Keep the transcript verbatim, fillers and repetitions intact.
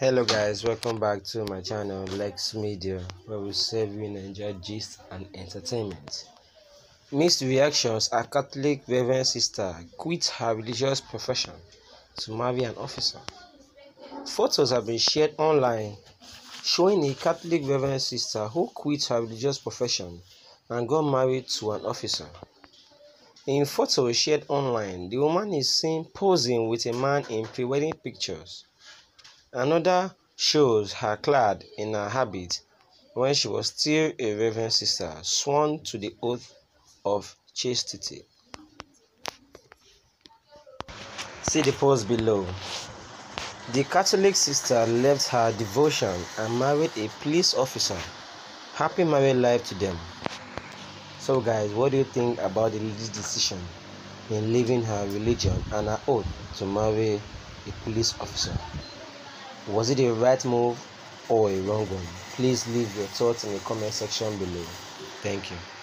Hello guys, welcome back to my channel Lex Media, where we serve you Nigeria gist and entertainment. Mixed reactions as Catholic Reverend Sister quits her religious profession to marry an officer. Photos have been shared online showing a Catholic Reverend Sister who quit her religious profession and got married to an officer. In photos shared online, the woman is seen posing with a man in pre-wedding pictures. Another shows her clad in her habit when she was still a reverend sister, sworn to the oath of chastity. See the post below. The Catholic sister left her devotion and married a police officer. Happy married life to them. So guys, what do you think about the lady's decision in leaving her religion and her oath to marry a police officer? Was it a right move or a wrong one? Please leave your thoughts in the comment section below. Thank you.